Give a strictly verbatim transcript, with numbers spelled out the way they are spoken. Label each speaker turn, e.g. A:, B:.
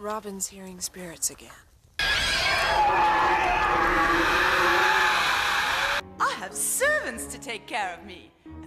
A: Robin's hearing spirits again.
B: I have servants to take care of me.